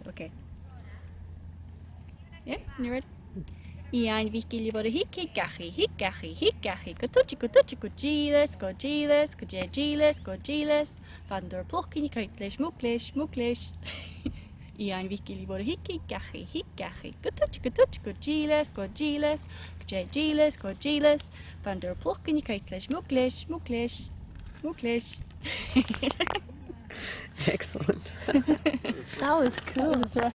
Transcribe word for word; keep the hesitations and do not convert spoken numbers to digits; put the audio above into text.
Okay. Yeah, you ready? Ian Vikili var hiki gachi, hikachi, hikachi, gotuchi, gotuchi, gogiles, gogiles, gogiles, gogiles, van der plokkin, keitless, mukles, mukles. Ian Vikili var hiki gachi, hikachi, gotuchi, gotuchi, gogiles, gogiles, gogiles, gogiles, van der plokkin, keitless, mukles, mukles, mukles. Excellent. That was cool. That was